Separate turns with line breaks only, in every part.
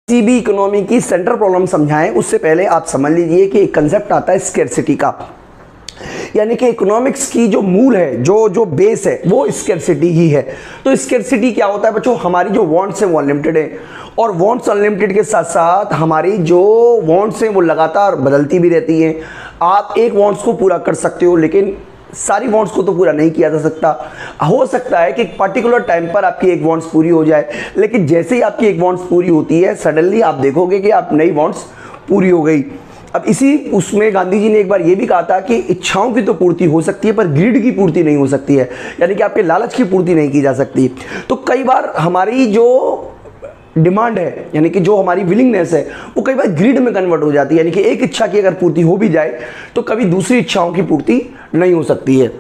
किसी भी इकोनॉमी की सेंट्रल प्रॉब्लम समझाएं उससे पहले आप समझ लीजिए कि एक कंसेप्ट आता है स्कैर्सिटी का, यानी कि इकोनॉमिक्स की जो मूल है, जो बेस है, वो स्कैर्सिटी ही है। तो स्कैर्सिटी क्या होता है बच्चों? हमारी जो वांट्स है वो अनलिमिटेड है, और वांट्स अनलिमिटेड के साथ साथ हमारी जो वांट्स हैं वो लगातार बदलती भी रहती हैं। आप एक वांट्स को पूरा कर सकते हो, लेकिन सारी वांट्स को तो पूरा नहीं किया जा सकता। हो सकता है कि एक पर्टिकुलर टाइम पर आपकी एक वांट्स पूरी हो जाए, लेकिन जैसे ही आपकी एक वांट्स पूरी होती है सडनली आप देखोगे कि आप नई वांट्स पूरी हो गई। अब इसी उसमें गांधी जी ने एक बार ये भी कहा था कि इच्छाओं की तो पूर्ति हो सकती है पर ग्रीड की पूर्ति नहीं हो सकती है, यानी कि आपके लालच की पूर्ति नहीं की जा सकती। तो कई बार हमारी जो डिमांड है, यानी कि जो हमारी विलिंगनेस है, वो कई बार ग्रीड में कन्वर्ट हो जाती है, यानी कि एक इच्छा की अगर पूर्ति हो भी जाए तो कभी दूसरी इच्छाओं की पूर्ति नहीं हो सकती है।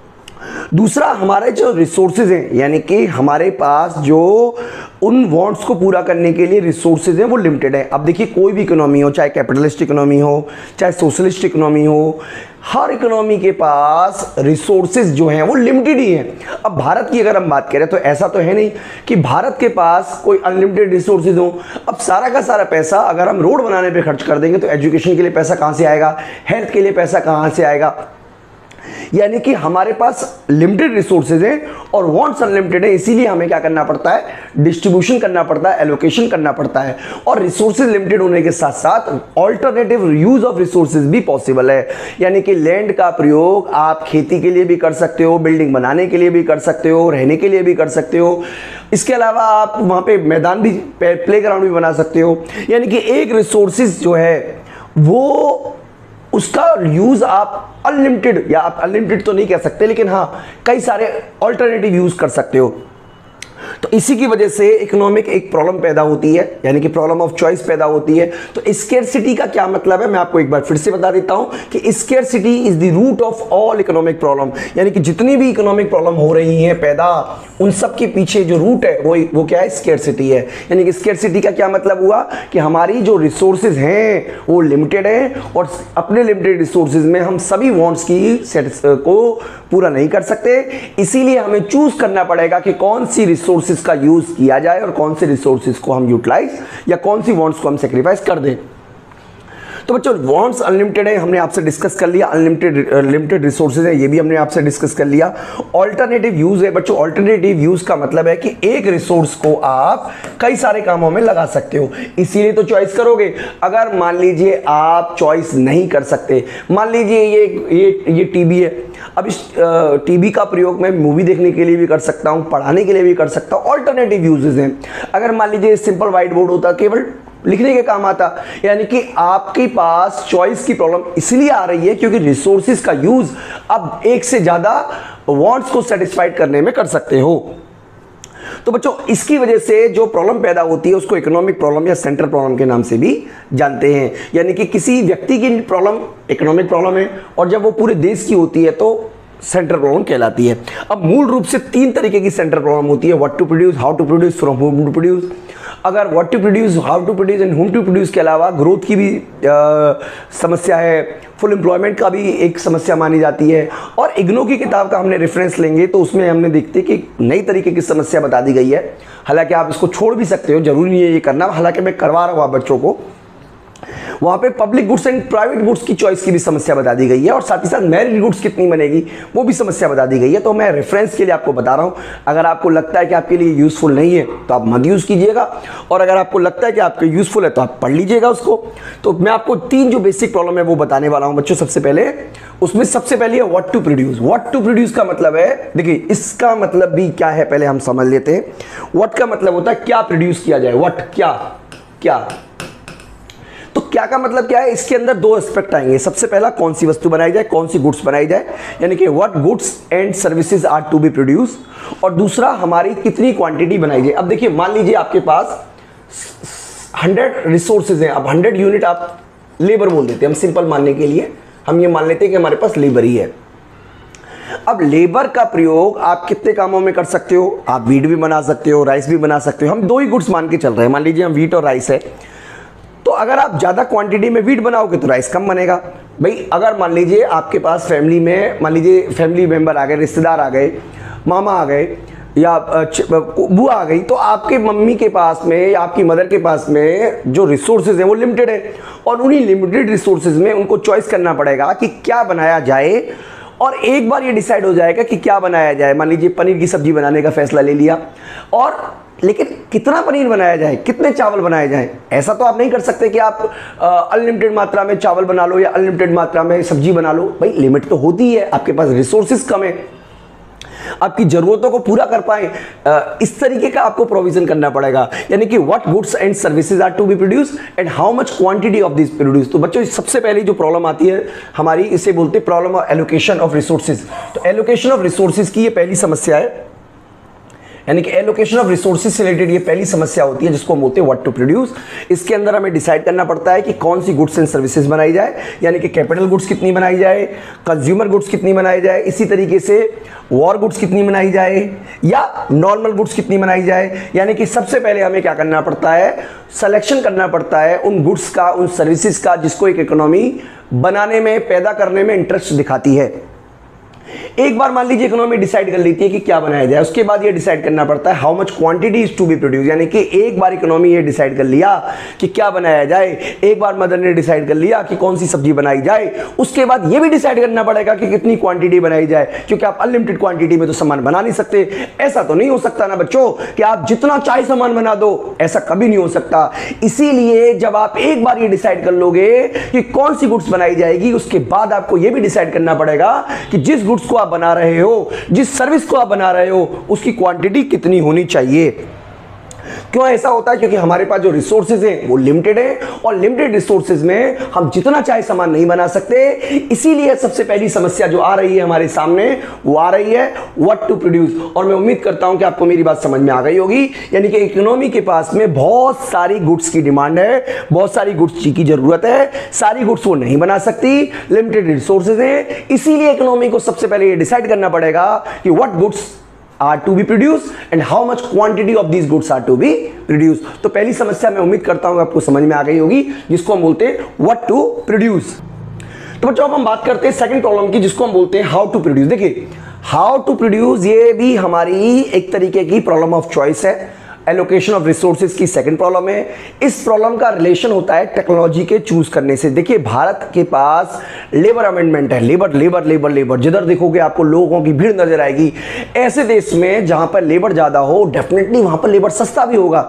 दूसरा, हमारे जो रिसोर्सेज हैं, यानी कि हमारे पास जो उन वांट्स को पूरा करने के लिए रिसोर्सेज हैं वो लिमिटेड है। अब देखिए, कोई भी इकोनॉमी हो, चाहे कैपिटलिस्ट इकोनॉमी हो, चाहे सोशलिस्ट इकोनॉमी हो, हर इकोनॉमी के पास रिसोर्सेज जो हैं वो लिमिटेड ही हैं। अब भारत की अगर हम बात करें तो ऐसा तो है नहीं कि भारत के पास कोई अनलिमिटेड रिसोर्सेज हो। अब सारा का सारा पैसा अगर हम रोड बनाने पे खर्च कर देंगे तो एजुकेशन के लिए पैसा कहाँ से आएगा, हेल्थ के लिए पैसा कहाँ से आएगा? यानी कि हमारे पास लिमिटेड रिसोर्सेज हैं और वांट्स अनलिमिटेड है, इसीलिए हमें क्या करना पड़ता है? डिस्ट्रीब्यूशन करना पड़ता है, एलोकेशन करना पड़ता है। और रिसोर्सेज लिमिटेड होने के साथ साथ ऑल्टरनेटिव यूज ऑफ रिसोर्सेज भी पॉसिबल है, यानी कि लैंड का प्रयोग आप खेती के लिए भी कर सकते हो, बिल्डिंग बनाने के लिए भी कर सकते हो, रहने के लिए भी कर सकते हो। इसके अलावा आप वहां पे मैदान भी, प्लेग्राउंड भी बना सकते हो। यानी कि एक रिसोर्सेज जो है वो उसका यूज आप अनलिमिटेड, या आप अनलिमिटेड तो नहीं कह सकते, लेकिन हाँ कई सारे ऑल्टरनेटिव यूज कर सकते हो। तो इसी की वजह से इकोनॉमिक एक प्रॉब्लम पैदा होती है, यानी कि प्रॉब्लम ऑफ चॉइस पैदा होती है। तो स्कैर्सिटी का क्या मतलब है, मैं आपको एक बार फिर से बता देता हूं कि scarcity is the root of all economic problem, यानी कि जितनी भी इकोनॉमिक प्रॉब्लम हो रही हैं पैदा, उन सब के पीछे जो रूट है वो क्या है? स्कैर्सिटी है। यानी कि स्कैर्सिटी का क्या मतलब हुआ कि हमारी जो रिसोर्सेज हैं वो लिमिटेड है, और अपने लिमिटेड रिसोर्सेज में हम सभी वांट्स की को पूरा नहीं कर सकते। इसीलिए हमें चूज करना पड़ेगा कि कौन सी रिसोर्सेज का यूज किया जाए और कौन से रिसोर्सेज को हम यूटिलाइज, या कौन सी वांट्स को हम सेक्रीफाइस कर दें। तो बच्चों, वांट्स अनलिमिटेड है, हमने आपसे डिस्कस कर लिया। लिमिटेड रिसोर्सेज है, ये भी हमने आपसे डिस्कस कर लिया। ऑल्टरनेटिव यूज है बच्चों, ऑल्टरनेटिव यूज का मतलब है कि एक रिसोर्स को आप कई सारे कामों में लगा सकते हो, इसीलिए तो चॉइस करोगे। अगर मान लीजिए आप चॉइस नहीं कर सकते, मान लीजिए ये टीवी है, अब इस टीवी का प्रयोग मैं मूवी देखने के लिए भी कर सकता हूँ, पढ़ाने के लिए भी कर सकता हूँ, ऑल्टरनेटिव यूजेस हैं। अगर मान लीजिए सिंपल व्हाइट बोर्ड होता, केवल लिखने के काम आता। यानी कि आपके पास चॉइस की प्रॉब्लम इसलिए आ रही है क्योंकि रिसोर्सेज का यूज अब एक से ज्यादा वांट्स को सेटिस्फाइड करने में कर सकते हो। तो बच्चों, इसकी वजह से जो प्रॉब्लम पैदा होती है उसको इकोनॉमिक प्रॉब्लम या सेंट्रल प्रॉब्लम के नाम से भी जानते हैं। यानी कि किसी व्यक्ति की प्रॉब्लम इकोनॉमिक प्रॉब्लम है, और जब वो पूरे देश की होती है तो सेंट्रल प्रॉब्लम कहलाती है। अब मूल रूप से 3 तरीके की सेंट्रल प्रॉब्लम होती है: what to produce, how to produce, from whom to produce. अगर what to produce, how to produce and whom to produce के अलावा ग्रोथ की भी समस्या है, फुल एम्प्लॉयमेंट का भी एक समस्या मानी जाती है। और इग्नो की किताब का हमने रेफरेंस लेंगे तो उसमें हमने देखते कि नई तरीके की समस्या बता दी गई है। हालांकि आप इसको छोड़ भी सकते हो, जरूरी नहीं है ये करना, हालांकि मैं करवा रहा हूँ बच्चों को। वहां पे public goods and private goods की चॉइस की भी समस्या बता दी गई है, और साथ ही साथ मेरिट गुड्स कितनी बनेगी वो भी समस्या बता दी गई है। तो मैं रेफरेंस के लिए आपको बता रहा हूं। अगर आपको लगता है कि आपके लिए यूजफुल नहीं है तो आप मत यूज कीजिएगा, और अगर आपको लगता है कि आपके यूजफुल है तो आप पढ़ लीजिएगा उसको। तो मैं आपको 3 जो बेसिक प्रॉब्लम है वो बताने वाला हूं बच्चों। सबसे पहले है what to produce. What to produce का मतलब है, देखिए इसका मतलब भी क्या है पहले हम समझ लेते हैं। व्हाट का मतलब होता है क्या प्रोड्यूस किया जाए, व्हाट क्या। तो क्या का मतलब क्या है? इसके अंदर 2 एस्पेक्ट आएंगे। सबसे पहला, कौन सी वस्तु बनाई जाए, कौन सी गुड्स बनाई जाए, यानी कि what goods and services are to be produce. और दूसरा, हमारी कितनी क्वांटिटी बनाई जाए। अब देखिए, मान लीजिए आपके पास 100 रिसोर्सेज हैं, अब 100 यूनिट आप लेबर बोल देते हैं, हम सिंपल मानने के लिए हम ये मान लेते हैं कि हमारे पास लेबर ही है। अब लेबर का प्रयोग आप कितने कामों में कर सकते हो? आप वीट भी बना सकते हो, राइस भी बना सकते हो। हम 2 ही गुड्स मान के चल रहे हैं, मान लीजिए हम वीट और राइस है। तो अगर आप ज़्यादा क्वांटिटी में वीट बनाओगे तो राइस कम बनेगा। भाई अगर मान लीजिए आपके पास फैमिली में, मान लीजिए फैमिली मेंबर आ गए, रिश्तेदार आ गए, मामा आ गए, या बुआ आ गई, तो आपके मम्मी के पास में या आपकी मदर के पास में जो रिसोर्सेज हैं वो लिमिटेड है, और उन्हीं लिमिटेड रिसोर्सेज में उनको चॉइस करना पड़ेगा कि क्या बनाया जाए। और एक बार ये डिसाइड हो जाएगा कि क्या बनाया जाए, मान लीजिए पनीर की सब्जी बनाने का फैसला ले लिया, और लेकिन कितना पनीर बनाया जाए, कितने चावल बनाए जाएं, ऐसा तो आप नहीं कर सकते कि आप अनलिमिटेड मात्रा में चावल बना लो या अनलिमिटेड मात्रा में सब्जी बना लो। भाई लिमिट तो होती है, आपके पास रिसोर्सेज कम है, आपकी जरूरतों को पूरा कर पाए, इस तरीके का आपको प्रोविजन करना पड़ेगा। यानी कि what goods and services are to be produce and how much quantity of this produce. तो बच्चों सबसे पहली जो प्रॉब्लम आती है हमारी, इसे बोलते हैं problem of allocation of resources. तो एलोकेशन ऑफ रिसोर्सेज की ये पहली समस्या है, यानी कि एलोकेशन ऑफ रिसोर्सेज से रिलेटेड ये पहली समस्या होती है जिसको हम बोलते हैं व्हाट टू प्रोड्यूस। इसके अंदर हमें डिसाइड करना पड़ता है कि कौन सी गुड्स एंड सर्विसेज बनाई जाए, यानी कि कैपिटल गुड्स कितनी बनाई जाए, कंज्यूमर गुड्स कितनी बनाई जाए, इसी तरीके से वॉर गुड्स कितनी बनाई जाए, या नॉर्मल गुड्स कितनी बनाई जाए। यानी कि सबसे पहले हमें क्या करना पड़ता है, सिलेक्शन करना पड़ता है उन गुड्स का, उन सर्विसेज का जिसको एक इकोनॉमी बनाने में, पैदा करने में इंटरेस्ट दिखाती है। एक बार मान लीजिए इकोनॉमी डिसाइड कर लेती है कि क्या बनाया जाए, उसके बाद ये डिसाइड करना पड़ता है how much quantity is to be produce. यानी कि एक बार इकोनॉमी ये डिसाइड कर लिया कि क्या बनाया जाए, एक बार मदर ने डिसाइड कर लिया कि कौन सी सब्जी बनाई जाए, उसके बाद ये भी डिसाइड करना पड़ेगा कि कितनी क्वांटिटी बनाई जाए, क्योंकि आप अनलिमिटेड क्वांटिटी में तो सामान बना नहीं सकते। ऐसा तो नहीं हो सकता ना बच्चों कि आप जितना चाहे सामान बना दो, ऐसा कभी नहीं हो सकता। इसीलिए जब आप एक बार ये डिसाइड कर लोगे कि कौन सी गुड्स बनाई जाएगी, उसके बाद आपको ये भी डिसाइड करना पड़ेगा कि जिस गुड्स को आप बना रहे हो, जिस सर्विस को आप बना रहे हो, उसकी क्वांटिटी कितनी होनी चाहिए। क्यों ऐसा होता है? क्योंकि हमारे पास जो रिसोर्सेज हैं वो लिमिटेड है, और लिमिटेड रिसोर्सेज में हम जितना चाहे सामान नहीं बना सकते। इसीलिए सबसे पहली समस्या जो आ रही है हमारे सामने वो आ रही है व्हाट टू प्रोड्यूस। और मैं उम्मीद करता हूं कि आपको मेरी बात समझ में आ गई होगी। यानी कि इकोनॉमी के पास में बहुत सारी गुड्स की डिमांड है, बहुत सारी गुड्स की जरूरत है, सारी गुड्स वो नहीं बना सकती, लिमिटेड रिसोर्सेज है। इसीलिए इकोनॉमी को सबसे पहले ये डिसाइड करना पड़ेगा कि what goods are to be produced and how much quantity of these goods are to be produced। तो पहली समस्या मैं उम्मीद करता हूं आपको समझ में आ गई होगी, जिसको हम बोलते हैं what to produce। तो बच्चों अब हम बात करते हैं सेकंड प्रॉब्लम की, जिसको हम बोलते हैं how to produce। देखिए how to produce ये भी हमारी एक तरीके की प्रॉब्लम ऑफ चॉइस है, एलोकेशन ऑफ रिसोर्सेज की सेकंड प्रॉब्लम है। इस प्रॉब्लम का रिलेशन होता है टेक्नोलॉजी के चूज करने से। देखिए भारत के पास लेबर अमेंडमेंट है, लेबर लेबर लेबर लेबर, जिधर देखोगे आपको लोगों की भीड़ नजर आएगी। ऐसे देश में जहां पर लेबर ज्यादा हो, डेफिनेटली वहां पर लेबर सस्ता भी होगा।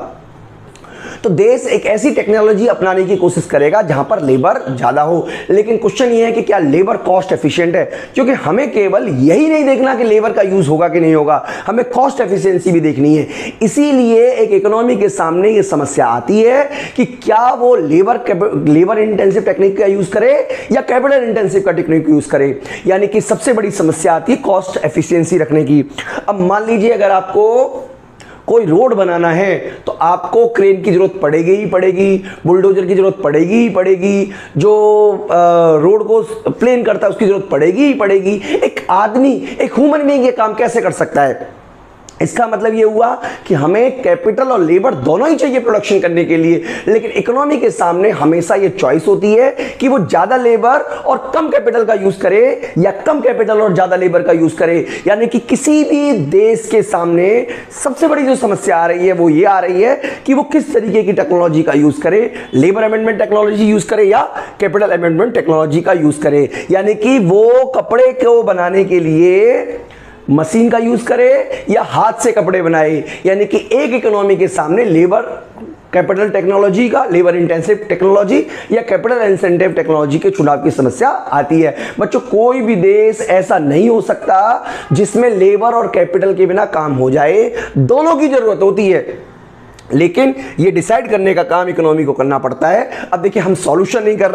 तो देश एक ऐसी टेक्नोलॉजी अपनाने की कोशिश करेगा जहां पर लेबर ज्यादा हो। लेकिन क्वेश्चन ये है कि क्या लेबर कॉस्ट एफिशिएंट है, क्योंकि हमें केवल यही नहीं देखना कि लेबर का यूज होगा कि नहीं होगा, हमें कॉस्ट एफिशिएंसी भी देखनी है। इसीलिए एक इकोनॉमी के सामने ये समस्या आती है कि क्या वो लेबर इंटेंसिव टेक्निक का यूज करे या कैपिटल इंटेंसिव का टेक्निक यूज करे। यानी कि सबसे बड़ी समस्या आती है कॉस्ट एफिशिएंसी रखने की। अब मान लीजिए अगर आपको कोई रोड बनाना है तो आपको क्रेन की जरूरत पड़ेगी ही पड़ेगी, बुलडोजर की जरूरत पड़ेगी ही पड़ेगी, जो रोड को प्लेन करता है उसकी जरूरत पड़ेगी ही पड़ेगी। एक आदमी, एक ह्यूमन बीइंग ये काम कैसे कर सकता है? इसका मतलब ये हुआ कि हमें कैपिटल और लेबर दोनों ही चाहिए प्रोडक्शन करने के लिए। लेकिन इकोनॉमी के सामने हमेशा ये चॉइस होती है कि वो ज्यादा लेबर और कम कैपिटल का यूज करे या कम कैपिटल और ज्यादा लेबर का यूज करे। यानी कि किसी भी देश के सामने सबसे बड़ी जो समस्या आ रही है वो ये आ रही है कि वो किस तरीके की टेक्नोलॉजी का यूज करे, लेबर अमेंडमेंट टेक्नोलॉजी यूज करे या कैपिटल अमेंडमेंट टेक्नोलॉजी का यूज करे। यानी कि वो कपड़े को बनाने के लिए मशीन का यूज करे या हाथ से कपड़े बनाए। यानी कि एक इकोनॉमी के सामने लेबर कैपिटल टेक्नोलॉजी का, लेबर इंटेंसिव टेक्नोलॉजी या कैपिटल इंसेंटिव टेक्नोलॉजी के चुनाव की समस्या आती है। बच्चों कोई भी देश ऐसा नहीं हो सकता जिसमें लेबर और कैपिटल के बिना काम हो जाए, दोनों की जरूरत होती है। लेकिन ये डिसाइड करने का काम इकोनॉमी को करना पड़ता है। अब देखिए हम सॉल्यूशन नहीं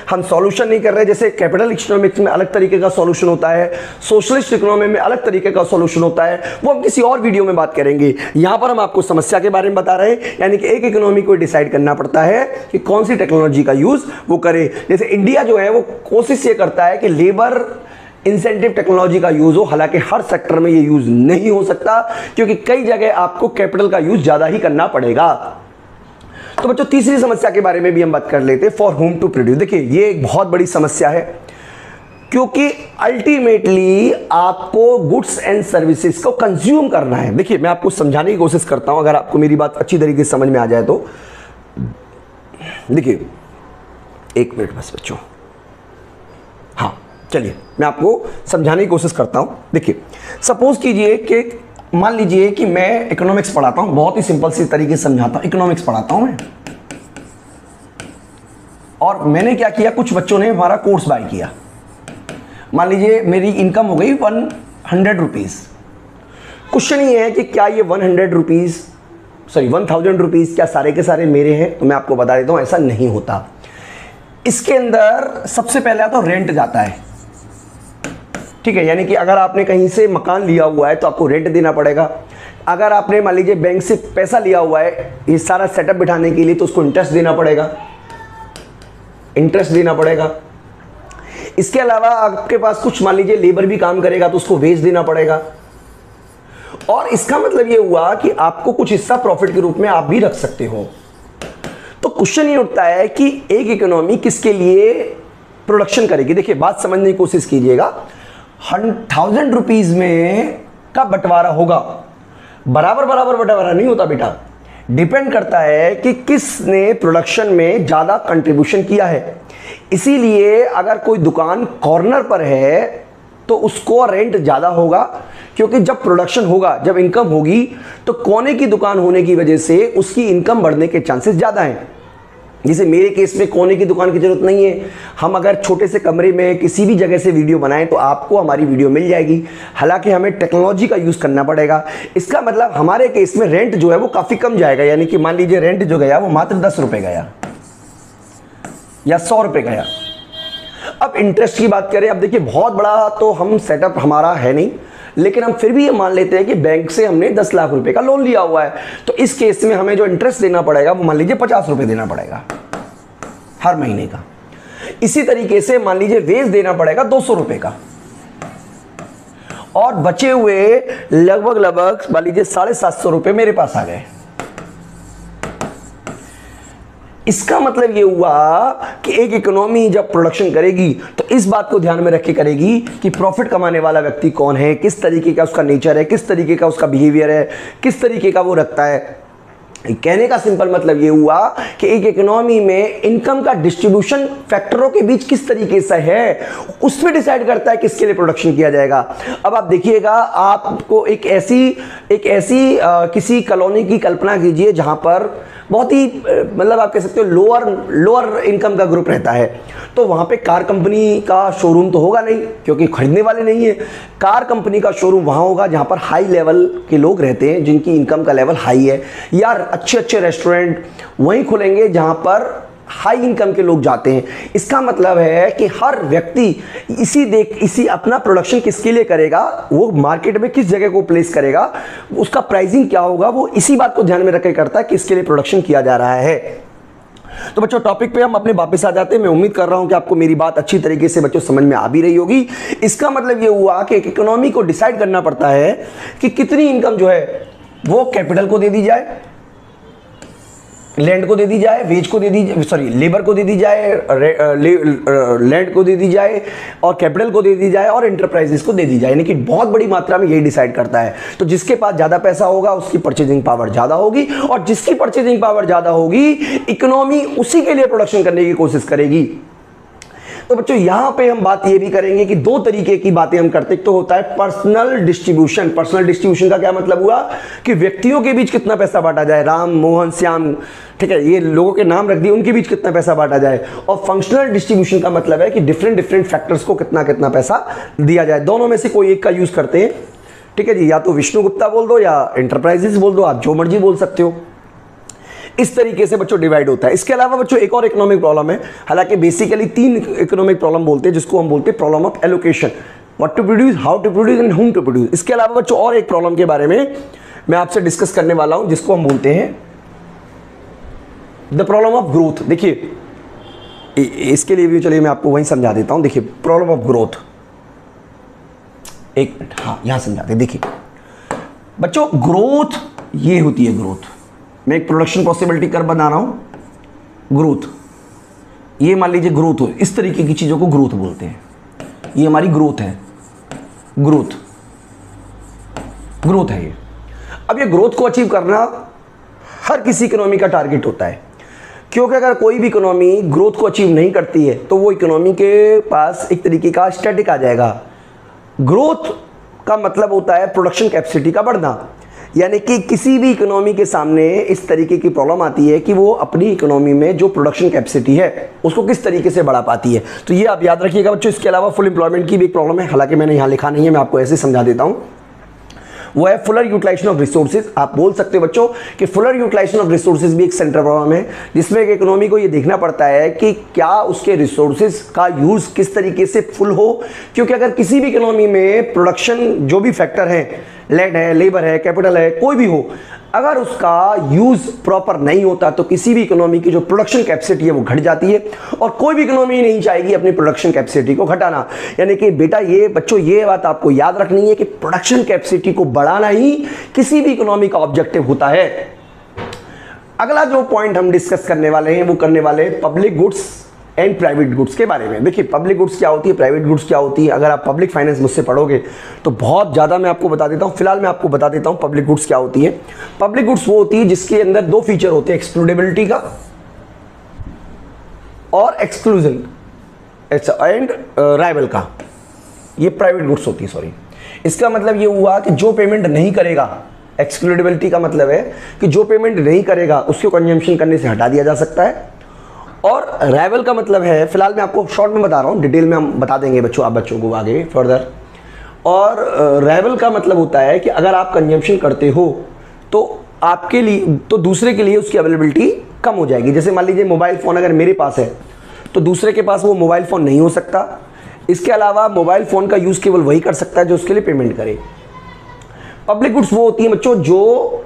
कर रहे, जैसे कैपिटल इकोनॉमिक्स में अलग तरीके का सॉल्यूशन होता है, सोशलिस्ट इकोनॉमी में अलग तरीके का सॉल्यूशन होता है, वो हम किसी और वीडियो में बात करेंगे। यहां पर हम आपको समस्या के बारे में बता रहे हैं। यानी कि एक इकोनॉमी को डिसाइड करना पड़ता है कि कौन सी टेक्नोलॉजी का यूज वो करे। जैसे इंडिया जो है वो कोशिश ये करता है कि लेबर इंसेंटिव टेक्नोलॉजी का यूज हो, हालांकि हर सेक्टर में ये यूज नहीं हो सकता क्योंकि कई जगह आपको कैपिटल का यूज ज्यादा ही करना पड़ेगा। तो बच्चों तीसरी समस्या के बारे में भी हम बात कर लेते हैं, फॉर होम टू प्रोड्यूस। देखिए ये एक बहुत बड़ी समस्या है। क्योंकि अल्टीमेटली आपको गुड्स एंड सर्विसेज को कंज्यूम करना है। देखिए मैं आपको समझाने की कोशिश करता हूं, अगर आपको मेरी बात अच्छी तरीके से समझ में आ जाए तो। देखिए एक मिनट बस बच्चों, हाँ चलिए मैं आपको समझाने की कोशिश करता हूं। देखिए सपोज कीजिए कि मान लीजिए कि मैं इकोनॉमिक्स पढ़ाता हूं, बहुत ही सिंपल सी तरीके से समझाता हूं। इकोनॉमिक्स पढ़ाता हूं मैं, और मैंने क्या किया, कुछ बच्चों ने हमारा कोर्स बाय किया। मान लीजिए मेरी इनकम हो गई 100 रुपीज़। क्वेश्चन ये है कि क्या ये 1000 रुपीज़ क्या सारे के सारे मेरे हैं? तो मैं आपको बता देता हूँ ऐसा नहीं होता। इसके अंदर सबसे पहले तो रेंट जाता है, ठीक है, यानी कि अगर आपने कहीं से मकान लिया हुआ है तो आपको रेंट देना पड़ेगा। अगर आपने मान लीजिए बैंक से पैसा लिया हुआ है ये सारा सेटअप बिठाने के लिए, तो उसको इंटरेस्ट देना पड़ेगा, इंटरेस्ट देना पड़ेगा। इसके अलावा आपके पास कुछ मान लीजिए लेबर भी काम करेगा तो उसको वेज देना पड़ेगा। और इसका मतलब ये हुआ कि आपको कुछ हिस्सा प्रॉफिट के रूप में आप भी रख सकते हो। तो क्वेश्चन ये उठता है कि एक इकोनॉमी किसके लिए प्रोडक्शन करेगी। देखिए बात समझने की कोशिश कीजिएगा। 1000 रुपीज में का बंटवारा होगा, बराबर बराबर बंटवारा नहीं होता बेटा, डिपेंड करता है कि किसने प्रोडक्शन में ज़्यादा कंट्रीब्यूशन किया है। इसीलिए अगर कोई दुकान कॉर्नर पर है तो उसको रेंट ज़्यादा होगा, क्योंकि जब प्रोडक्शन होगा, जब इनकम होगी, तो कोने की दुकान होने की वजह से उसकी इनकम बढ़ने के चांसेस ज़्यादा हैं। जैसे मेरे केस में कोने की दुकान की जरूरत नहीं है। हम अगर छोटे से कमरे में किसी भी जगह से वीडियो बनाएं तो आपको हमारी वीडियो मिल जाएगी। हालांकि हमें टेक्नोलॉजी का यूज़ करना पड़ेगा। इसका मतलब हमारे केस में रेंट जो है वो काफ़ी कम जाएगा, यानी कि मान लीजिए रेंट जो गया वो मात्र 10 रुपये गया या 100 रुपये गया। अब इंटरेस्ट की बात करें, अब देखिए बहुत बड़ा तो हम सेटअप हमारा है नहीं, लेकिन हम फिर भी ये मान लेते हैं कि बैंक से हमने 10 लाख रुपए का लोन लिया हुआ है, तो इस केस में हमें जो इंटरेस्ट देना पड़ेगा वो मान लीजिए 50 रुपए देना पड़ेगा हर महीने का। इसी तरीके से मान लीजिए वेज देना पड़ेगा 200 रुपए का, और बचे हुए लगभग मान लीजिए 750 रुपए मेरे पास आ गए। इसका मतलब ये हुआ कि एक इकोनॉमी जब प्रोडक्शन करेगी तो इस बात को ध्यान में रख के करेगी कि प्रॉफिट कमाने वाला व्यक्ति कौन है, किस तरीके का उसका नेचर है, किस तरीके का उसका बिहेवियर है, किस तरीके का वो रखता है। कहने का सिंपल मतलब ये हुआ कि एक इकोनॉमी में इनकम का डिस्ट्रीब्यूशन फैक्टरों के बीच किस तरीके से है, उस पर डिसाइड करता है किसके लिए प्रोडक्शन किया जाएगा। अब आप देखिएगा, आपको एक ऐसी किसी कॉलोनी की कल्पना कीजिए जहां पर बहुत ही मतलब आप कह सकते हो लोअर इनकम का ग्रुप रहता है। तो वहाँ पे कार कंपनी का शोरूम तो होगा नहीं, क्योंकि खरीदने वाले नहीं है। कार कंपनी का शोरूम वहाँ होगा जहाँ पर हाई लेवल के लोग रहते हैं, जिनकी इनकम का लेवल हाई है। या अच्छे अच्छे रेस्टोरेंट वहीं खुलेंगे जहाँ पर हाई इनकम के लोग जाते हैं। इसका मतलब है कि हर व्यक्ति इसी अपना प्रोडक्शन किसके लिए करेगा, वो मार्केट में किस जगह को प्लेस करेगा, उसका प्राइसिंग क्या होगा, वो इसी बात को ध्यान में रखकर करता है किसके लिए प्रोडक्शन किया जा रहा है। तो बच्चों टॉपिक पे हम अपने वापस आ जाते हैं। मैं उम्मीद कर रहा हूं कि आपको मेरी बात अच्छी तरीके से बच्चों समझ में आ भी रही होगी। इसका मतलब ये हुआ कि एक इकोनॉमी को डिसाइड करना पड़ता है कि कितनी इनकम जो है वो कैपिटल को दे दी जाए, लैंड को दे दी जाए, वेज को दे दी, सॉरी लेबर को दे दी जाए, लैंड को दे दी जाए, और कैपिटल को दे दी जाए, और एंटरप्राइजेस को दे दी जाए। यानी कि बहुत बड़ी मात्रा में यही डिसाइड करता है। तो जिसके पास ज़्यादा पैसा होगा उसकी परचेजिंग पावर ज़्यादा होगी, और जिसकी परचेजिंग पावर ज़्यादा होगी इकोनॉमी उसी के लिए प्रोडक्शन करने की कोशिश करेगी। तो बच्चों यहाँ पे हम बात ये भी करेंगे कि दो तरीके की बातें हम करते हैं। तो होता है पर्सनल डिस्ट्रीब्यूशन। पर्सनल डिस्ट्रीब्यूशन का क्या मतलब हुआ कि व्यक्तियों के बीच कितना पैसा बांटा जाए, राम मोहन श्याम, ठीक है, ये लोगों के नाम रख दिए, उनके बीच कितना पैसा बांटा जाए। और फंक्शनल डिस्ट्रीब्यूशन का मतलब है कि डिफरेंट डिफरेंट फैक्टर्स को कितना कितना पैसा दिया जाए। दोनों में से कोई एक का यूज करते हैं, ठीक है जी, या तो विष्णु गुप्ता बोल दो या एंटरप्राइजेस बोल दो, आप जो मर्जी बोल सकते हो। इस तरीके से बच्चों डिवाइड होता है। इसके अलावा बच्चों एक और इकोनॉमिक प्रॉब्लम है, हालांकि बेसिकली 3 इकोनॉमिक प्रॉब्लम बोलते हैं, जिसको हम बोलते हैं problem of allocation, what to produce, how to produce and whom to produce. इसके अलावा बच्चों और एक प्रॉब्लम के बारे में मैं आपसे डिस्कस करने वाला हूं, जिसको हम बोलते हैं द प्रॉब्लम ऑफ ग्रोथ। देखिए इसके लिए भी चलिए मैं आपको वहीं समझा देता हूं। देखिए प्रॉब्लम ऑफ ग्रोथ, एक मिनट, हाँ यहां समझाते। देखिए बच्चों ग्रोथ ये होती है, ग्रोथ मैं एक प्रोडक्शन पॉसिबिलिटी कर बना रहा हूं, ग्रोथ ये मान लीजिए ग्रोथ हो, इस तरीके की चीजों को ग्रोथ बोलते हैं। ये हमारी ग्रोथ है, ग्रोथ है ये। अब ये ग्रोथ को अचीव करना हर किसी इकोनॉमी का टारगेट होता है, क्योंकि अगर कोई भी इकोनॉमी ग्रोथ को अचीव नहीं करती है तो वो इकोनॉमी के पास एक तरीके का स्टैटिक आ जाएगा। ग्रोथ का मतलब होता है प्रोडक्शन कैपेसिटी का बढ़ना, यानी कि किसी भी इकोनॉमी के सामने इस तरीके की प्रॉब्लम आती है कि वो अपनी इकोनॉमी में जो प्रोडक्शन कैपेसिटी है उसको किस तरीके से बढ़ा पाती है। तो ये आप याद रखिएगा बच्चों। इसके अलावा फुल एम्प्लॉयमेंट की भी एक प्रॉब्लम है, हालांकि मैंने यहाँ लिखा नहीं है, मैं आपको ऐसे समझा देता हूँ। वो है फुलर यूटिलाइजेशन ऑफ रिसोर्सेज। आप बोल सकते हो बच्चों कि फुलर यूटिलाइजेशन ऑफ रिसोर्सेज भी एक सेंट्रल प्रॉब्लम है, जिसमें एक इकोनॉमी को ये देखना पड़ता है कि क्या उसके रिसोर्सेज का यूज किस तरीके से फुल हो। क्योंकि अगर किसी भी इकोनॉमी में प्रोडक्शन जो भी फैक्टर है, लैंड है, लेबर है, कैपिटल है, कोई भी हो, अगर उसका यूज प्रॉपर नहीं होता तो किसी भी इकोनॉमी की जो प्रोडक्शन कैपेसिटी है वो घट जाती है, और कोई भी इकोनॉमी नहीं चाहेगी अपनी प्रोडक्शन कैपेसिटी को घटाना। यानी कि बेटा ये बच्चों ये बात आपको याद रखनी है कि प्रोडक्शन कैपेसिटी को बढ़ाना ही किसी भी इकोनॉमी का ऑब्जेक्टिव होता है। अगला जो पॉइंट हम डिस्कस करने वाले हैं वो करने वाले public goods and private goods के बारे में। देखिए पब्लिक गुड्स क्या होती है, प्राइवेट गुड्स क्या होती है। अगर आप पब्लिक फाइनेंस मुझसे पढ़ोगे तो बहुत ज़्यादा मैं आपको बता देता हूँ। फिलहाल मैं आपको बता देता हूँ पब्लिक गुड्स क्या होती है। पब्लिक गुड्स वो होती है जिसके अंदर दो फीचर होते हैं, एक्सक्लूडेबिलिटी का और एक्सक्लूजन एंड राइवल का। ये प्राइवेट गुड्स होती है, सॉरी। इसका मतलब ये हुआ कि जो पेमेंट नहीं करेगा, एक्सक्लूडेबिलिटी का मतलब है कि जो पेमेंट नहीं करेगा उसको कंजम्पशन करने से हटा दिया जा सकता है। और राइवल का मतलब है, फिलहाल मैं आपको शॉर्ट में बता रहा हूँ, डिटेल में हम बता देंगे बच्चों, आप बच्चों को आगे फर्दर। और राइवल का मतलब होता है कि अगर आप कंजम्पशन करते हो तो आपके लिए, तो दूसरे के लिए उसकी अवेलेबिलिटी कम हो जाएगी। जैसे मान लीजिए मोबाइल फ़ोन अगर मेरे पास है तो दूसरे के पास वो मोबाइल फ़ोन नहीं हो सकता। इसके अलावा मोबाइल फ़ोन का यूज़ केवल वही कर सकता है जो उसके लिए पेमेंट करे। पब्लिक गुड्स वो होती है बच्चों जो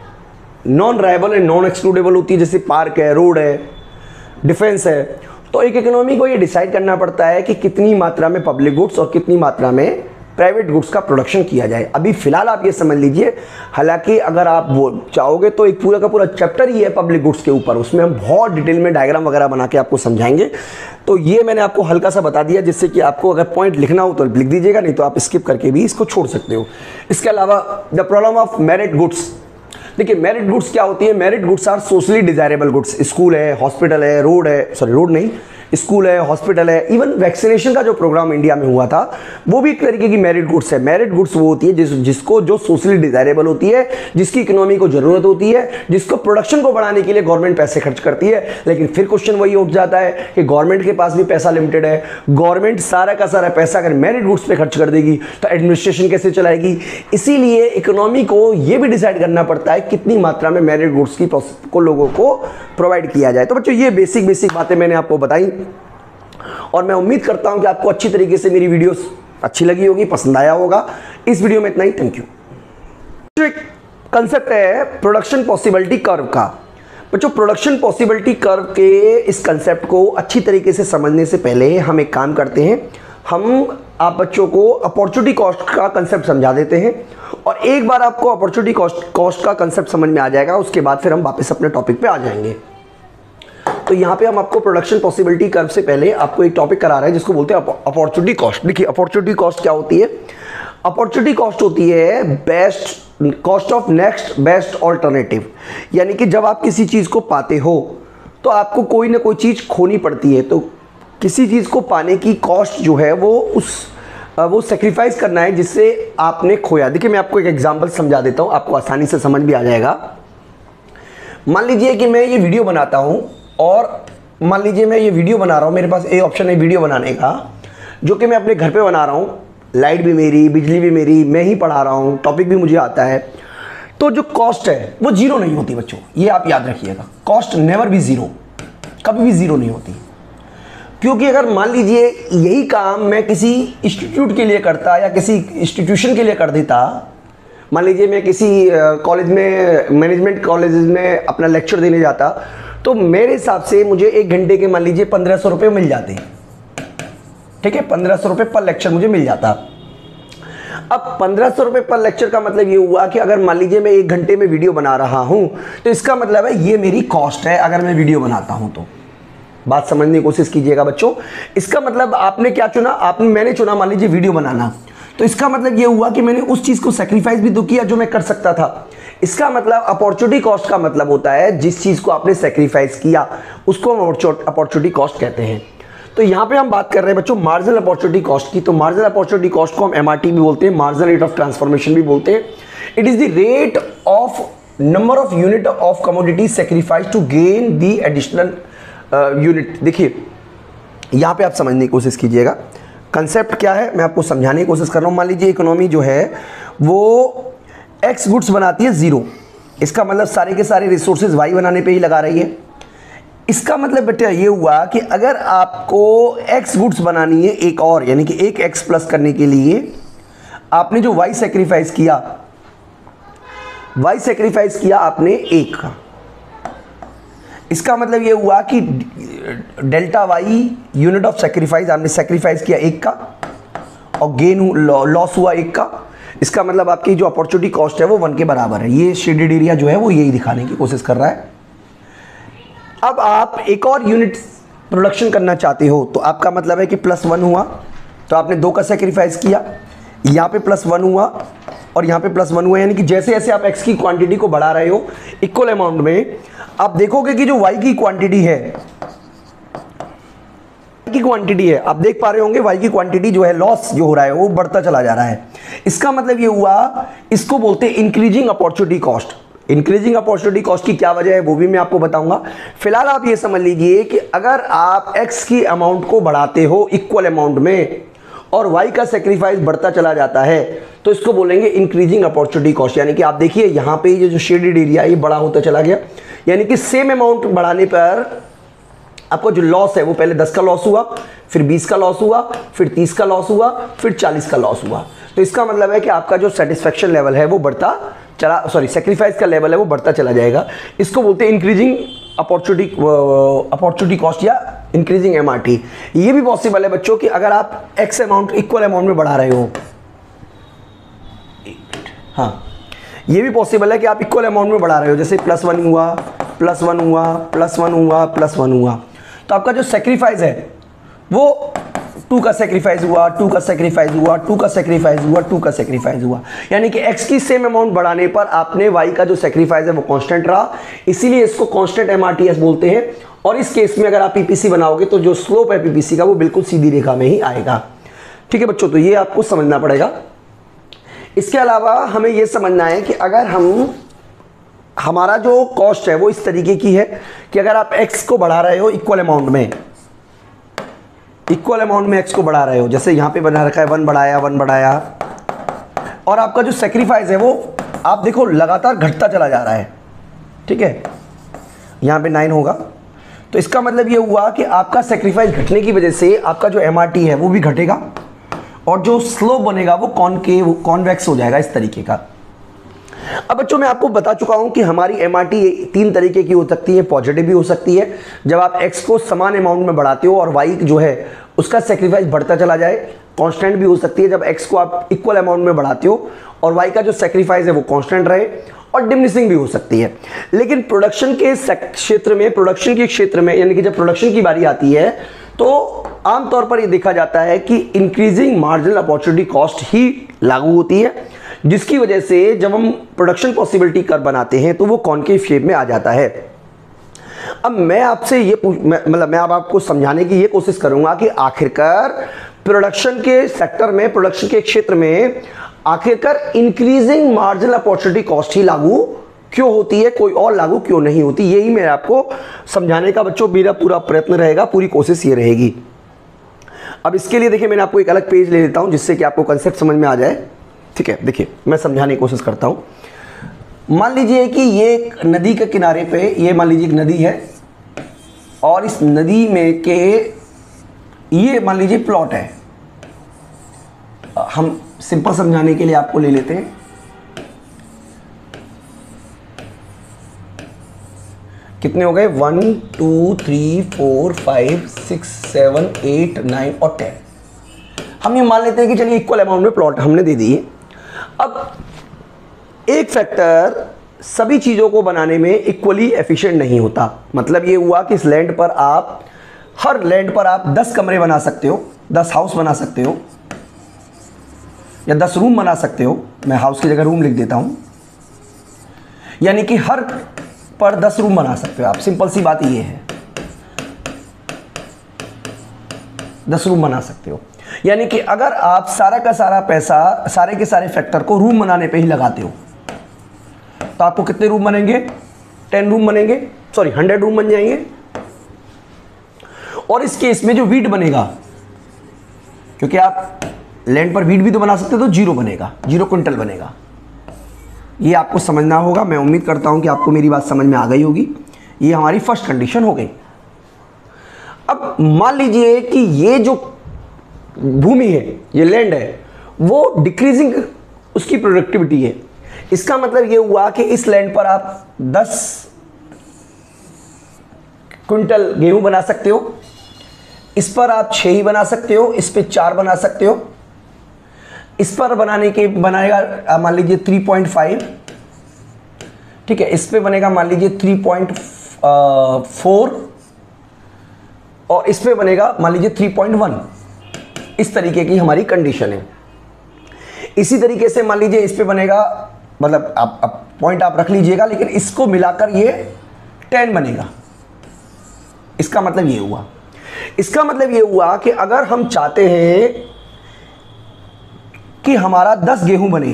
non rival and non excludable होती है, जैसे पार्क है, रोड है, डिफेंस है। तो एक इकोनॉमी को ये डिसाइड करना पड़ता है कि कितनी मात्रा में पब्लिक गुड्स और कितनी मात्रा में प्राइवेट गुड्स का प्रोडक्शन किया जाए। अभी फिलहाल आप ये समझ लीजिए, हालांकि अगर आप वो चाहोगे तो एक पूरा का पूरा चैप्टर ही है पब्लिक गुड्स के ऊपर, उसमें हम बहुत डिटेल में डायग्राम वगैरह बना के आपको समझाएंगे। तो ये मैंने आपको हल्का सा बता दिया, जिससे कि आपको अगर पॉइंट लिखना हो तो लिख दीजिएगा, नहीं तो आप स्किप करके भी इसको छोड़ सकते हो। इसके अलावा the problem of merit goods. देखिए मेरिट गुड्स क्या होती है, merit goods are socially desirable goods. School है, हॉस्पिटल है, रोड है, सॉरी रोड नहीं, स्कूल है, हॉस्पिटल है, इवन वैक्सीनेशन का जो प्रोग्राम इंडिया में हुआ था वो भी एक तरीके की मेरिट गुड्स है। मेरिट गुड्स वो होती है जिसको जो सोशली डिजायरेबल होती है, जिसकी इकोनॉमी को जरूरत होती है, जिसको प्रोडक्शन को बढ़ाने के लिए गवर्नमेंट पैसे खर्च करती है। लेकिन फिर क्वेश्चन वही उठ जाता है कि गवर्नमेंट के पास भी पैसा लिमिटेड है। गवर्नमेंट सारा का सारा पैसा अगर मेरिट गुड्स पे खर्च कर देगी तो एडमिनिस्ट्रेशन कैसे चलाएगी। इसीलिए इकोनॉमी को ये भी डिसाइड करना पड़ता है कितनी मात्रा में मेरिट गुड्स की को लोगों को प्रोवाइड किया जाए। तो बच्चों ये बेसिक बातें मैंने आपको बताई, और मैं उम्मीद करता हूं कि आपको अच्छी तरीके से मेरी वीडियोस अच्छी लगी होगी, पसंद आया होगा। इस वीडियो में इतना ही, थैंक यू। जो एक कंसेप्ट है प्रोडक्शन पॉसिबिलिटी कर्व का, बच्चों प्रोडक्शन पॉसिबिलिटी कर्व के इस कंसेप्ट को अच्छी तरीके से समझने से पहले हम एक काम करते हैं, हम आप बच्चों को अपॉर्चुनिटी कॉस्ट का कंसेप्ट समझा देते हैं, और एक बार आपको अपॉर्चुनिटी कॉस्ट का कंसेप्ट समझ में आ जाएगा उसके बाद फिर हम वापस अपने टॉपिक पे आ जाएंगे। तो यहाँ पे हम आपको प्रोडक्शन पॉसिबिलिटी कर्व से पहले आपको एक टॉपिक करा रहे हैं जिसको बोलते हैं अपॉर्चुनिटी कॉस्ट। देखिए अपॉर्चुनिटी कॉस्ट क्या होती है, अपॉर्चुनिटी कॉस्ट होती है best cost of next best alternative. यानी कि जब आप किसी चीज़ को पाते हो तो आपको कोई ना कोई चीज़ खोनी पड़ती है, तो किसी चीज़ को पाने की कॉस्ट जो है वो सेक्रीफाइस करना है जिससे आपने खोया। देखिए मैं आपको एक एग्जांपल समझा देता हूँ, आपको आसानी से समझ भी आ जाएगा। मान लीजिए कि मैं ये वीडियो बनाता हूँ, और मान लीजिए मैं ये वीडियो बना रहा हूँ, मेरे पास एक ऑप्शन है वीडियो बनाने का जो कि मैं अपने घर पे बना रहा हूँ, लाइट भी मेरी, बिजली भी मेरी, मैं ही पढ़ा रहा हूँ, टॉपिक भी मुझे आता है। तो जो कॉस्ट है वो जीरो नहीं होती बच्चों, ये आप याद रखिएगा। कॉस्ट नेवर भी जीरो, कभी भी जीरो नहीं होती। क्योंकि अगर मान लीजिए यही काम मैं किसी इंस्टीट्यूट के लिए करता या किसी इंस्टीट्यूशन के लिए कर देता, मान लीजिए मैं किसी कॉलेज में, मैनेजमेंट कॉलेज में अपना लेक्चर देने जाता, तो मेरे हिसाब से मुझे 1 घंटे के मान लीजिए 1500 रुपये मिल जाते हैं। ठीक है, 1500 रुपये पर लेक्चर मुझे मिल जाता। अब 1500 रुपये पर लेक्चर का मतलब ये हुआ कि अगर मान लीजिए मैं 1 घंटे में वीडियो बना रहा हूं तो इसका मतलब है ये मेरी कॉस्ट है अगर मैं वीडियो बनाता हूं तो। बात समझने की कोशिश कीजिएगा बच्चों। इसका मतलब आपने क्या चुना, मैंने चुना मान लीजिए वीडियो बनाना, तो इसका मतलब ये हुआ कि मैंने उस चीज़ को सेक्रीफाइस भी तो किया जो मैं कर सकता था। इसका मतलब अपॉर्चुनिटी कॉस्ट का मतलब होता है जिस चीज़ को आपने सेक्रीफाइस किया उसको हम अपॉर्चुनिटी कॉस्ट कहते हैं। तो यहाँ पे हम बात कर रहे हैं बच्चों मार्जिनल अपॉर्चुनिटी कॉस्ट की। तो मार्जिनल अपॉर्चुनिटी कॉस्ट को हम एमआरटी भी बोलते हैं, मार्जिनल रेट ऑफ ट्रांसफॉर्मेशन भी बोलते हैं। It is the rate of number of unit of commodity sacrifice to gain the additional unit. देखिए यहाँ पे आप समझने की कोशिश कीजिएगा, कंसेप्ट क्या है मैं आपको समझाने की कोशिश कर रहा हूँ। मान लीजिए इकोनॉमी जो है वो एक्स गुड्स बनाती है 0, इसका मतलब सारे के सारे रिसोर्सेज वाई बनाने पे ही लगा रही है। इसका मतलब बेटा ये हुआ कि अगर आपको एक्स गुड्स बनानी है एक और, यानी कि एक एक्स प्लस करने के लिए आपने जो वाई सेक्रीफाइस किया, वाई सेक्रीफाइस किया आपने एक का, इसका मतलब ये हुआ कि delta Y unit of sacrifice आपने सेक्रीफाइस किया एक का और गेन लॉस हुआ एक का। इसका मतलब आपकी जो अपॉर्चुनिटी कॉस्ट है वो 1 के बराबर है। ये शेडेड एरिया जो है वो यही दिखाने की कोशिश कर रहा है। अब आप एक और यूनिट प्रोडक्शन करना चाहते हो तो आपका मतलब है कि +1 हुआ, तो आपने 2 का सेक्रीफाइस किया, यहाँ पे +1 हुआ और यहाँ पे +1 हुआ, यानी कि जैसे जैसे आप x की क्वांटिटी को बढ़ा रहे हो इक्वल अमाउंट में, आप देखोगे कि जो y की क्वांटिटी है, आप देख पा रहे होंगे y की क्वांटिटी जो है, लॉस जो हो रहा है वो बढ़ता चला जा रहा है। इसका मतलब ये हुआ, इसको बोलते हैं increasing opportunity cost. Increasing opportunity cost की क्या वजह है वो भी मैं आपको बताऊंगा। फिलहाल आप ये समझ लीजिए कि अगर आप x की अमाउंट को बढ़ाते हो इक्वल अमाउंट में और y का सेक्रीफाइस बढ़ता चला जाता है तो इसको बोलेंगे इंक्रीजिंग अपॉर्चुनिटी कॉस्ट। यानी कि आप देखिए यहाँ पे ये जो शेडेड एरिया ये बड़ा होता चला गया, यानी कि सेम अमाउंट बढ़ाने पर आपको जो लॉस है वो पहले 10 का लॉस हुआ, फिर 20 का लॉस हुआ, फिर 30 का लॉस हुआ, फिर 40 का लॉस हुआ। तो इसका मतलब है कि आपका जो सेटिस्फेक्शन लेवल है वो बढ़ता चला, सेक्रीफाइस का लेवल है वो बढ़ता चला जाएगा। इसको बोलते हैं इंक्रीजिंग अपॉर्चुनिटी कॉस्ट या इंक्रीजिंग एमआरटी। ये भी पॉसिबल है बच्चों कि अगर आप एक्स अमाउंट इक्वल अमाउंट में बढ़ा रहे हो, हाँ ये भी पॉसिबल है कि आप इक्वल अमाउंट में बढ़ा रहे हो, जैसे +1 हुआ, +1 हुआ, +1 हुआ, +1 हुआ, तो आपका जो सेक्रीफाइस है वो 2 का सेक्रीफाइस हुआ, 2 का सेक्रीफाइस हुआ, 2 का सेक्रीफाइस हुआ, 2 का सेक्रीफाइस हुआ, यानी कि x की सेम अमाउंट बढ़ाने पर आपने y का जो सेक्रीफाइस है वो कांस्टेंट रहा, इसीलिए इसको कांस्टेंट एमआरटीएस बोलते हैं। और इस केस में अगर आप पीपीसी बनाओगे तो जो स्लोप है पीपीसी का वो बिल्कुल सीधी रेखा में ही आएगा। ठीक है बच्चों, तो ये आपको समझना पड़ेगा। इसके अलावा हमें ये समझना है कि अगर हमारा जो कॉस्ट है वो इस तरीके की है कि अगर आप x को बढ़ा रहे हो इक्वल अमाउंट में x को बढ़ा रहे हो, जैसे यहाँ पे बना रखा है 1 बढ़ाया 1 बढ़ाया, और आपका जो सेक्रीफाइस है वो आप देखो लगातार घटता चला जा रहा है। ठीक है, यहाँ पे 9 होगा, तो इसका मतलब ये हुआ कि आपका सेक्रीफाइस घटने की वजह से आपका जो एमआरटी है वो भी घटेगा और जो स्लोप बनेगा वो कॉन्वेक्स हो जाएगा इस तरीके का। अब बच्चों मैं आपको बता चुका हूं कि हमारी एमआरटी 3 तरीके की हो सकती है, पॉजिटिव भी हो सकती है जब आप x को समान अमाउंट में बढ़ाते हो और y जो है उसका सेक्रीफाइस बढ़ता चला जाए। कांस्टेंट भी हो सकती है जब x को आप इक्वल अमाउंट में बढ़ाते हो और y का जो सेक्रीफाइस है वो कांस्टेंट रहे, और डिमिनिशिंग भी हो सकती है। लेकिन प्रोडक्शन के क्षेत्र में यानी कि जब प्रोडक्शन की बारी आती है तो आमतौर पर ये देखा जाता है कि इंक्रीजिंग मार्जिनल अपॉर्चुनिटी कॉस्ट ही लागू होती है, जिसकी वजह से जब हम प्रोडक्शन पॉसिबिलिटी कर्व बनाते हैं तो वो कॉनकेव शेप में आ जाता है। अब मैं आपसे ये मैं अब आपको समझाने की ये कोशिश करूंगा कि आखिरकार प्रोडक्शन के सेक्टर में, प्रोडक्शन के क्षेत्र में आखिरकार इंक्रीजिंग मार्जिनल अपॉर्चुनिटी कॉस्ट ही लागू क्यों होती है, कोई और लागू क्यों नहीं होती, यही मैं आपको समझाने का बच्चों मेरा पूरा प्रयत्न रहेगा, पूरी कोशिश ये रहेगी। अब इसके लिए देखिए मैंने आपको एक अलग पेज ले लेता हूं जिससे कि आपको कंसेप्ट समझ में आ जाए। ठीक है, देखिए मैं समझाने की कोशिश करता हूं। मान लीजिए कि ये एक नदी के किनारे पे, ये मान लीजिए एक नदी है और इस नदी में के ये मान लीजिए प्लॉट है। हम सिंपल समझाने के लिए आपको ले लेते हैं। कितने हो गए? 1 2 3 4 5 6 7 8 9 और 10। हम ये मान लेते हैं कि चलिए इक्वल अमाउंट में प्लॉट हमने दे दिए। अब एक फैक्टर सभी चीज़ों को बनाने में इक्वली एफिशिएंट नहीं होता। मतलब ये हुआ कि इस लैंड पर आप हर लैंड पर आप 10 कमरे बना सकते हो, 10 हाउस बना सकते हो या 10 रूम बना सकते हो। मैं हाउस की जगह रूम लिख देता हूं, यानी कि हर पर 10 रूम बना सकते हो आप। सिंपल सी बात ये है, 10 रूम बना सकते हो। यानी कि अगर आप सारा का सारा पैसा, सारे के सारे फैक्टर को रूम बनाने पे ही लगाते हो तो आपको कितने रूम बनेंगे? 10 रूम बनेंगे, सॉरी 100 रूम बन जाएंगे। और इस केस में जो वीट बनेगा, क्योंकि आप लैंड पर वीट भी तो बना सकते हो, तो 0 बनेगा, 0 क्विंटल बनेगा। ये आपको समझना होगा। मैं उम्मीद करता हूं कि आपको मेरी बात समझ में आ गई होगी। ये हमारी फर्स्ट कंडीशन हो गई। अब मान लीजिए कि ये जो भूमि है, ये लैंड है, वो डिक्रीजिंग उसकी प्रोडक्टिविटी है। इसका मतलब ये हुआ कि इस लैंड पर आप 10 क्विंटल गेहूं बना सकते हो, इस पर आप 6 ही बना सकते हो, इस पे 4 बना सकते हो। इस पर बनेगा मान लीजिए 3.5, ठीक है। इस पे बनेगा मान लीजिए 3.4 और इस पे बनेगा मान लीजिए 3.1। इस तरीके की हमारी कंडीशन है। इसी तरीके से मान लीजिए इस पे बनेगा, मतलब आप पॉइंट आप रख लीजिएगा, लेकिन इसको मिलाकर ये 10 बनेगा। इसका मतलब ये हुआ, इसका मतलब ये हुआ कि अगर हम चाहते हैं कि हमारा 10 गेहूं बने,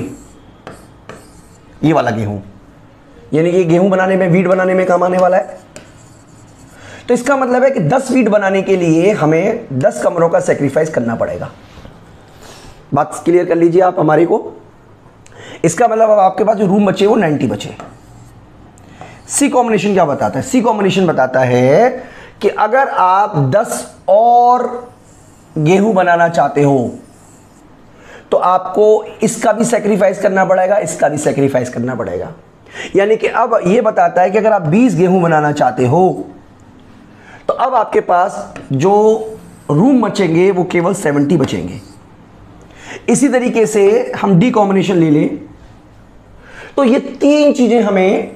ये वाला गेहूं, यानी कि गेहूं बनाने में, वीट बनाने में काम आने वाला है, तो इसका मतलब है कि 10 वीट बनाने के लिए हमें 10 कमरों का सेक्रीफाइस करना पड़ेगा। बात क्लियर कर लीजिए आप हमारी को। इसका मतलब अब आपके पास जो रूम बचे वो 90 बचे। सी कॉम्बिनेशन क्या बताता है? सी कॉम्बिनेशन बताता है कि अगर आप 10 और गेहूं बनाना चाहते हो तो आपको इसका भी सेक्रीफाइस करना पड़ेगा, इसका भी सेक्रीफाइस करना पड़ेगा। यानी कि अब यह बताता है कि अगर आप 20 गेहूं बनाना चाहते हो तो अब आपके पास जो रूम बचेंगे वो केवल 70 बचेंगे। इसी तरीके से हम डी कॉम्बिनेशन ले लें तो ये 3 चीजें हमें,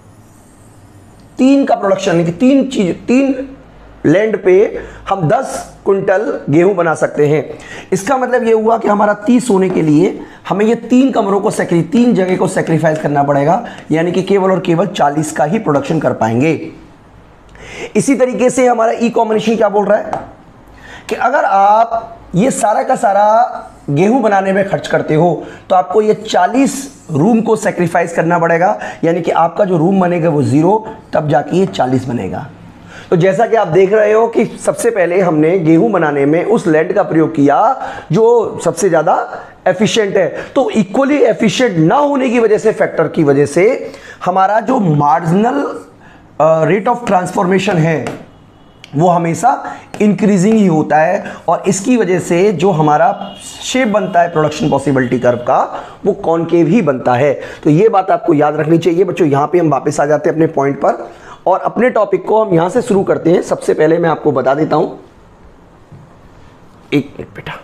3 का प्रोडक्शन, 3 लैंड पे हम 10 क्विंटल गेहूं बना सकते हैं। इसका मतलब ये हुआ कि हमारा 30 होने के लिए हमें ये 3 कमरों को 3 जगह को सेक्रीफाइस करना पड़ेगा, यानी कि केवल और केवल 40 का ही प्रोडक्शन कर पाएंगे। इसी तरीके से हमारा ई कॉम्बिनेशन क्या बोल रहा है कि अगर आप ये सारा का सारा गेहूं बनाने में खर्च करते हो तो आपको ये 40 रूम को सेक्रीफाइस करना पड़ेगा, यानी कि आपका जो रूम बनेगा वो 0, तब जाके ये 40 बनेगा। तो जैसा कि आप देख रहे हो कि सबसे पहले हमने गेहूं बनाने में उस लैंड का प्रयोग किया जो सबसे ज़्यादा एफिशिएंट है। तो इक्वली एफिशिएंट ना होने की वजह से, फैक्टर की वजह से, हमारा जो मार्जिनल रेट ऑफ ट्रांसफॉर्मेशन है वो हमेशा इंक्रीजिंग ही होता है, और इसकी वजह से जो हमारा शेप बनता है प्रोडक्शन पॉसिबिलिटी कर्व का वो कॉनकेव ही बनता है। तो ये बात आपको याद रखनी चाहिए बच्चों। यहाँ पे हम वापस आ जाते हैं अपने पॉइंट पर और अपने टॉपिक को हम यहां से शुरू करते हैं। सबसे पहले मैं आपको बता देता हूं, एक मिनट बेटा,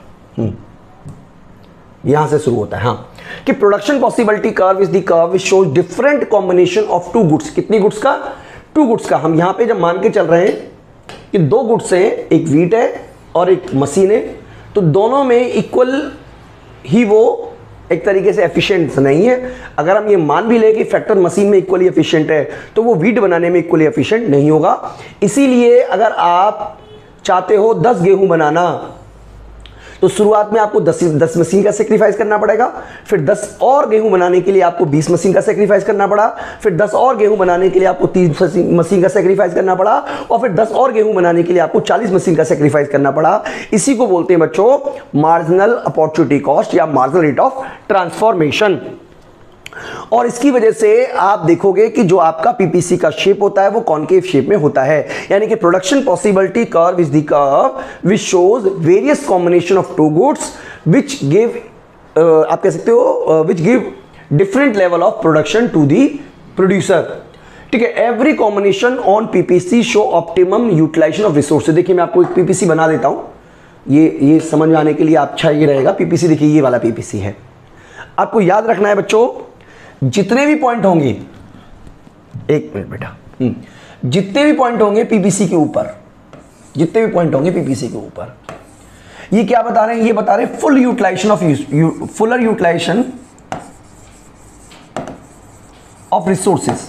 यहां से शुरू होता है, हाँ, कि production possibility curve is the curve which shows different combination of 2 goods. कितनी गुड्स का? 2 गुड्स का। हम यहां पे जब मान के चल रहे हैं कि 2 गुड्स हैं, एक वीट है और एक मशीन है, तो दोनों में इक्वल ही वो एक तरीके से एफिशिएंट नहीं है। अगर हम ये मान भी ले कि फैक्टर मशीन में इक्वली एफिशिएंट है तो वो वीट बनाने में इक्वली एफिशिएंट नहीं होगा। इसीलिए अगर आप चाहते हो 10 गेहूं बनाना तो शुरुआत में आपको 10 मशीन का सेक्रीफाइस करना पड़ेगा, फिर 10 और गेहूं बनाने के लिए आपको 20 मशीन का सेक्रीफाइस करना पड़ा, फिर 10 और गेहूं बनाने के लिए आपको 30 मशीन का सेक्रीफाइस करना पड़ा, और फिर 10 और गेहूं बनाने के लिए आपको 40 मशीन का सेक्रीफाइस करना पड़ा। इसी को बोलते हैं बच्चों मार्जिनल अपॉर्चुनिटी कॉस्ट या मार्जिनल रेट ऑफ ट्रांसफॉर्मेशन। और इसकी वजह से आप देखोगे कि जो आपका पीपीसी का शेप होता है वो कॉनकेव शेप में होता है, यानी कि production possibility curve is the curve which shows various combination of 2 goods which give, आप कह सकते हो, which give different level of production to the producer. ठीक है, every combination on PPC show optimum utilisation of resources. देखिए मैं आपको एक पीपीसी बना देता हूं, ये समझ में आने के लिए अच्छा ये रहेगा। पीपीसी देखिए, ये वाला पीपीसी है। आपको याद रखना है बच्चों, जितने भी पॉइंट होंगे, एक मिनट बेटा, जितने भी पॉइंट होंगे पीपीसी के ऊपर, जितने भी पॉइंट होंगे पीपीसी के ऊपर। ये क्या बता रहे हैं, ये बता रहे हैं फुल यूटिलाइजेशन ऑफ रिसोर्सेज,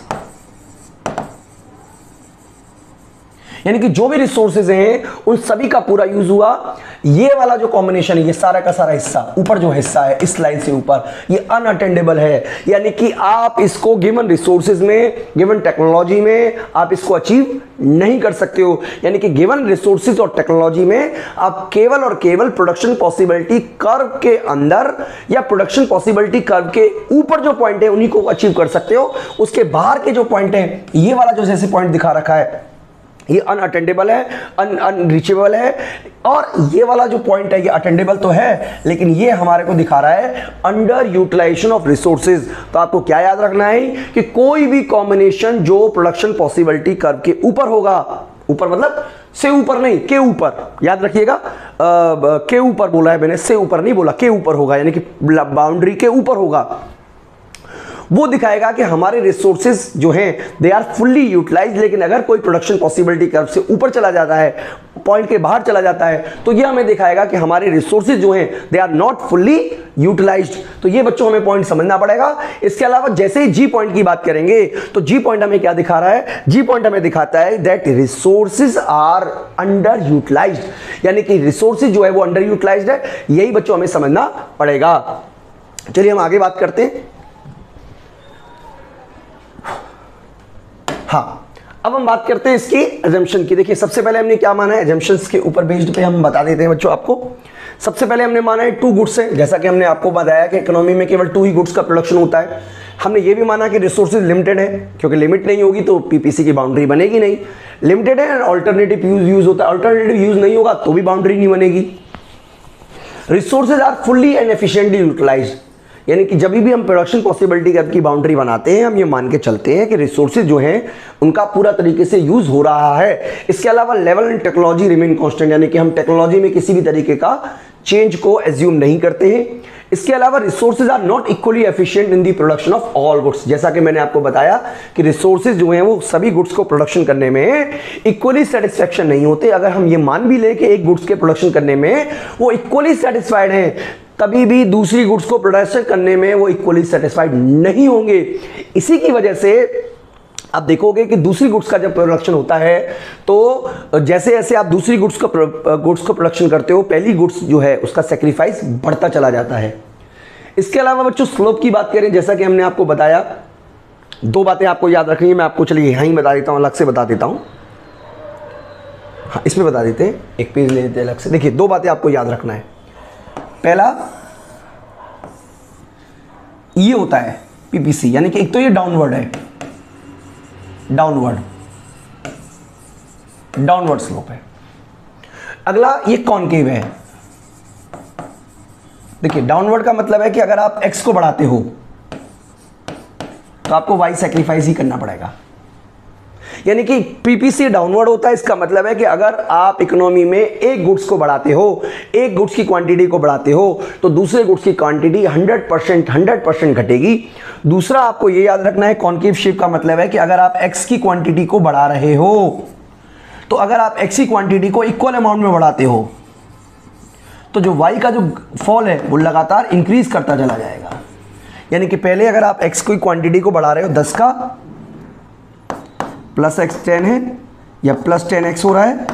यानी कि जो भी रिसोर्सेज हैं उन सभी का पूरा यूज हुआ। ये वाला जो कॉम्बिनेशन है, ये सारा का सारा हिस्सा, ऊपर जो हिस्सा है इस लाइन से ऊपर, ये अनअटेंडेबल है, यानी कि आप इसको गिवन रिसोर्सेज में, गिवन टेक्नोलॉजी में आप इसको अचीव नहीं कर सकते हो। यानी कि गिवन रिसोर्सेज और टेक्नोलॉजी में आप केवल और केवल प्रोडक्शन पॉसिबिलिटी कर्व के अंदर या प्रोडक्शन पॉसिबिलिटी कर्व के ऊपर जो पॉइंट है उन्हीं को अचीव कर सकते हो। उसके बाहर के जो पॉइंट है, ये वाला जो जैसे पॉइंट दिखा रखा है, ये अनअटेंडेबल है, अनरीचेबल है, और ये वाला जो पॉइंट है ये अटेंडेबल तो है, लेकिन ये हमारे को दिखा रहा है अंडर यूटिलाइजेशन ऑफ रिसोर्सेज। तो आपको क्या याद रखना है कि कोई भी कॉम्बिनेशन जो प्रोडक्शन पॉसिबिलिटी कर्व के ऊपर होगा, ऊपर मतलब से ऊपर नहीं, के ऊपर, याद रखिएगा, के ऊपर बोला है मैंने, से ऊपर नहीं बोला, के ऊपर होगा, यानी कि बाउंड्री के ऊपर होगा, वो दिखाएगा कि हमारे रिसोर्सेज जो हैं दे आर फुल्ली यूटिलाइज्ड। लेकिन अगर कोई प्रोडक्शन पॉसिबिलिटी कर्व से ऊपर चला जाता है, पॉइंट के बाहर चला जाता है, तो ये हमें दिखाएगा कि हमारे रिसोर्सेज जो हैं they are not fully utilised. तो ये बच्चों हमें पॉइंट समझना पड़ेगा। इसके अलावा जैसे ही जी पॉइंट की बात करेंगे तो जी पॉइंट हमें क्या दिखा रहा है, जी पॉइंट हमें दिखाता है that resources are under utilised, यानी कि रिसोर्सेज जो है वो अंडर यूटिलाइज्ड है। यही बच्चों हमें समझना पड़ेगा। चलिए हम आगे बात करते हैं। हाँ, अब हम बात करते हैं इसकी एजम्पशन की। देखिए सबसे पहले हमने क्या माना है, एजम्पशंस के ऊपर बेस्ड पे हम बता देते हैं बच्चों आपको। सबसे पहले हमने माना है 2 गुड्स है, जैसा कि हमने आपको बताया कि इकोनॉमी में केवल 2 ही गुड्स का प्रोडक्शन होता है। हमने ये भी माना कि रिसोर्सेज लिमिटेड है, क्योंकि लिमिट नहीं होगी तो पीपीसी की बाउंड्री बनेगी नहीं। लिमिटेड है, ऑल्टरनेटिव यूज होता है, ऑल्टरनेटिव यूज नहीं होगा तो भी बाउंड्री नहीं बनेगी। Resources are fully and efficiently utilised, यानी कि जब भी हम प्रोडक्शन पॉसिबिलिटी कर्व की बाउंड्री बनाते हैं हम ये मान के चलते हैं कि रिसोर्सेज जो हैं उनका पूरा तरीके से यूज हो रहा है। इसके अलावा level and technology remain constant, यानी कि हम टेक्नोलॉजी में किसी भी तरीके का चेंज को एज्यूम नहीं करते हैं। इसके अलावा resources are not equally efficient in the production of all goods, जैसा कि मैंने आपको बताया कि रिसोर्सेज जो हैं वो सभी गुड्स को प्रोडक्शन करने में इक्वली सेटिस्फैक्शन नहीं होते। अगर हम ये मान भी ले कि एक गुड्स के प्रोडक्शन करने में वो इक्वली सेटिस्फाइड हैं, कभी भी दूसरी गुड्स को प्रोडक्शन करने में वो इक्वली सेटिस्फाइड नहीं होंगे। इसी की वजह से आप देखोगे कि दूसरी गुड्स का जब प्रोडक्शन होता है तो जैसे जैसे आप दूसरी गुड्स को प्रोडक्शन करते हो, पहली गुड्स जो है उसका सेक्रीफाइस बढ़ता चला जाता है। इसके अलावा बच्चों स्लोप की बात करें, जैसा कि हमने आपको बताया, 2 बातें आपको याद रखनी है। मैं आपको चलिए यहाँ ही बता देता हूँ, अलग से बता देता हूँ। हाँ, इसमें बता देते हैं, एक पेज ले लेते हैं अलग से। देखिए 2 बातें आपको याद रखना है। पहला ये होता है पीपीसी, यानी कि एक तो ये डाउनवर्ड है, डाउनवर्ड स्लोप है। अगला ये कॉनकेव है। देखिए डाउनवर्ड का मतलब है कि अगर आप एक्स को बढ़ाते हो तो आपको वाई सैक्रिफाइस ही करना पड़ेगा, यानी कि पीपीसी डाउनवर्ड होता है। इसका मतलब है कि अगर आप इकोनॉमी में एक गुड्स को बढ़ाते हो, एक गुड्स की क्वांटिटी को बढ़ाते हो, तो दूसरे गुड्स की क्वांटिटी 100% घटेगी। दूसरा आपको ये याद रखना है, कॉनकेव शेप का मतलब है कि अगर आप एक्स की क्वांटिटी को बढ़ा रहे हो तो अगर आप एक्स की क्वांटिटी को इक्वल अमाउंट में बढ़ाते हो तो जो वाई का जो फॉल है वो लगातार इंक्रीज करता चला जाएगा। यानी कि पहले अगर आप एक्स की क्वांटिटी को बढ़ा रहे हो 10 का, प्लस एक्स 10 है या प्लस 10x हो रहा है,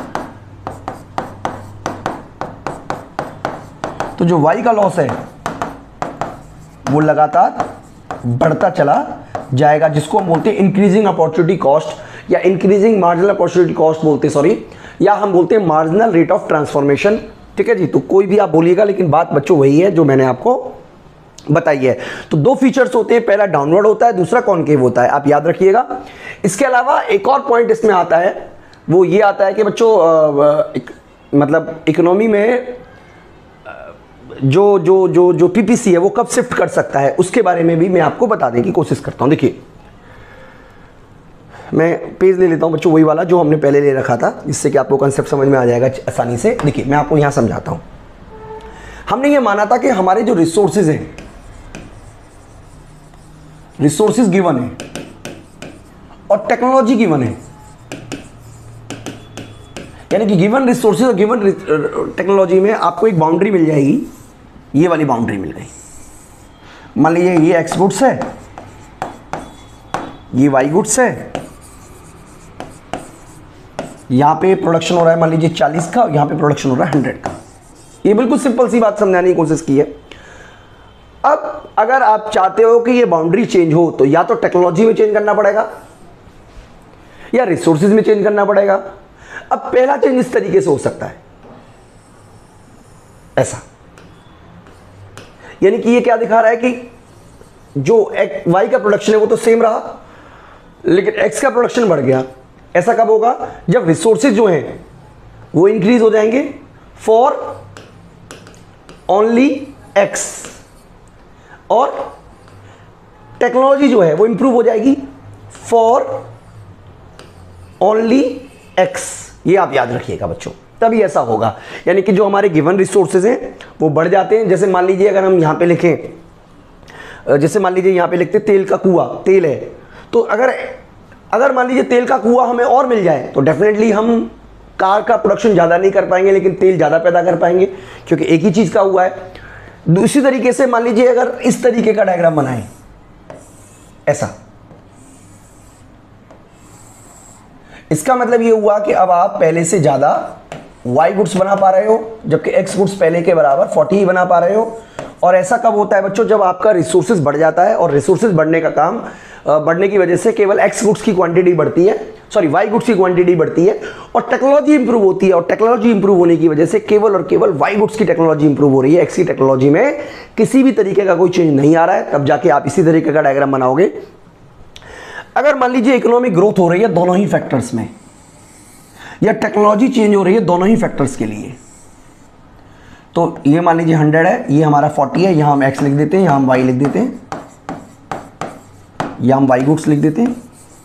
तो जो y का लॉस है वो लगातार बढ़ता चला जाएगा, जिसको हम बोलते हैं इंक्रीजिंग अपॉर्चुनिटी कॉस्ट या इंक्रीजिंग मार्जिनल अपॉर्चुनिटी कॉस्ट बोलते हैं, सॉरी, या हम बोलते हैं मार्जिनल रेट ऑफ ट्रांसफॉर्मेशन। ठीक है जी, तो कोई भी आप बोलिएगा लेकिन बात बच्चों वही है जो मैंने आपको बताई है। तो 2 फीचर्स होते हैं, पहला डाउनवर्ड होता है, दूसरा कॉनकेव होता है, आप याद रखिएगा। इसके अलावा एक और पॉइंट इसमें आता है, वो ये आता है कि बच्चों मतलब इकोनॉमी में जो पीपीसी है वो कब शिफ्ट कर सकता है, उसके बारे में भी मैं आपको बताने की कोशिश करता हूं। देखिए मैं पेज ले लेता हूं बच्चों, वही वाला जो हमने पहले ले रखा था, जिससे कि आपको कंसेप्ट समझ में आ जाएगा आसानी से। देखिए मैं आपको यहां समझाता हूं। हमने ये माना था कि हमारे जो रिसोर्सेज हैं, रिसोर्सेज गिवन है और टेक्नोलॉजी गिवन है, यानी कि गिवन रिसोर्सेज और गिवन टेक्नोलॉजी में आपको एक बाउंड्री मिल जाएगी, ये वाली बाउंड्री मिल गई। मान लीजिए ये एक्स गुड्स है, ये वाई गुड्स है, यहां पे प्रोडक्शन हो रहा है मान लीजिए 40 का, यहां पे प्रोडक्शन हो रहा है 100 का। ये बिल्कुल सिंपल सी बात समझाने की कोशिश की है। अब अगर आप चाहते हो कि ये बाउंड्री चेंज हो तो या तो टेक्नोलॉजी में चेंज करना पड़ेगा या रिसोर्सेज में चेंज करना पड़ेगा। अब पहला चेंज इस तरीके से हो सकता है, ऐसा, यानी कि ये क्या दिखा रहा है कि जो वाई का प्रोडक्शन है वो तो सेम रहा, लेकिन एक्स का प्रोडक्शन बढ़ गया। ऐसा कब होगा? जब रिसोर्सेज जो हैं वो इंक्रीज हो जाएंगे फॉर ओनली एक्स, और टेक्नोलॉजी जो है वो इंप्रूव हो जाएगी फॉर ओनली एक्स। ये आप याद रखिएगा बच्चों, तभी ऐसा होगा। यानी कि जो हमारे गिवन रिसोर्सेज हैं वो बढ़ जाते हैं। जैसे मान लीजिए अगर हम यहां पे लिखें, जैसे मान लीजिए यहां पे लिखते तेल का कुआं, तेल है, तो अगर मान लीजिए तेल का कुआं हमें और मिल जाए तो डेफिनेटली हम कार का प्रोडक्शन ज़्यादा नहीं कर पाएंगे, लेकिन तेल ज़्यादा पैदा कर पाएंगे, क्योंकि एक ही चीज़ का हुआ है। दूसरी तरीके से मान लीजिए अगर इस तरीके का डायग्राम बनाएं, ऐसा, इसका मतलब ये हुआ कि अब आप पहले से ज़्यादा वाई गुड्स बना पा रहे हो, जबकि एक्स गुड्स पहले के बराबर 40 ही बना पा रहे हो। और ऐसा कब होता है बच्चों? जब आपका रिसोर्सेज बढ़ जाता है, और रिसोर्सेज बढ़ने का काम बढ़ने की वजह से केवल एक्स गुड्स की क्वांटिटी बढ़ती है, सॉरी वाई गुड्स की क्वांटिटी बढ़ती है, और टेक्नोलॉजी इंप्रूव होती है। और टेक्नोलॉजी इंप्रूव होने की वजह से केवल और केवल वाई गुड्स की टेक्नोलॉजी इंप्रूव हो रही है, एक्स की टेक्नोलॉजी में किसी भी तरीके का कोई चेंज नहीं आ रहा है। तब जाके आप इसी तरीके का डायग्राम बनाओगे। अगर मान लीजिए इकोनॉमिक ग्रोथ हो रही है दोनों ही फैक्टर्स में, या टेक्नोलॉजी चेंज हो रही है दोनों ही फैक्टर्स के लिए, तो ये मान लीजिए 100 है, ये हमारा 40 है, यहां हम एक्स लिख देते हैं, यहां हम वाई लिख देते हैं, या हम वाई गुड्स लिख देते हैं।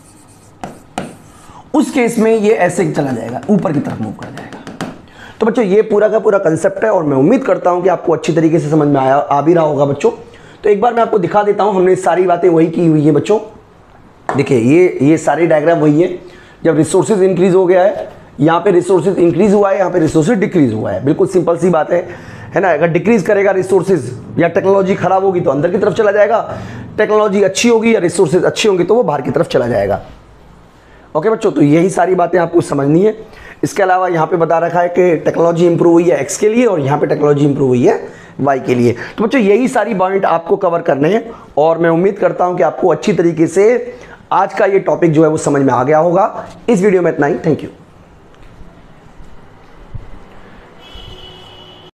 उस केस में ये ऐसे चला जाएगा, ऊपर की तरफ मूव कर जाएगा। तो बच्चों ये पूरा का पूरा कंसेप्ट है, और मैं उम्मीद करता हूं कि आपको अच्छी तरीके से समझ में आ भी रहा होगा बच्चों। तो एक बार मैं आपको दिखा देता हूं, हमने सारी बातें वही की हुई है बच्चों। देखिए ये सारी डायग्राम वही है। जब रिसोर्सेज इंक्रीज हो गया है, यहाँ पे रिसोर्सेज इंक्रीज हुआ है, यहाँ पे रिसोर्सेज डिक्रीज हुआ है। बिल्कुल सिंपल सी बात है ना। अगर डिक्रीज करेगा रिसोर्सेज या टेक्नोलॉजी खराब होगी तो अंदर की तरफ चला जाएगा, टेक्नोलॉजी अच्छी होगी या रिसोर्सेज अच्छी होंगी तो वो बाहर की तरफ चला जाएगा। ओके बच्चों, तो यही सारी बातें आपको समझनी है। इसके अलावा यहाँ पे बता रखा है कि टेक्नोलॉजी इंप्रूव हुई है एक्स के लिए, और यहाँ पे टेक्नोलॉजी इंप्रूव हुई है वाई के लिए। तो बच्चों यही सारी पॉइंट आपको कवर करने हैं, और मैं उम्मीद करता हूँ कि आपको अच्छी तरीके से आज का ये टॉपिक जो है वो समझ में आ गया होगा। इस वीडियो में इतना ही। Thank you.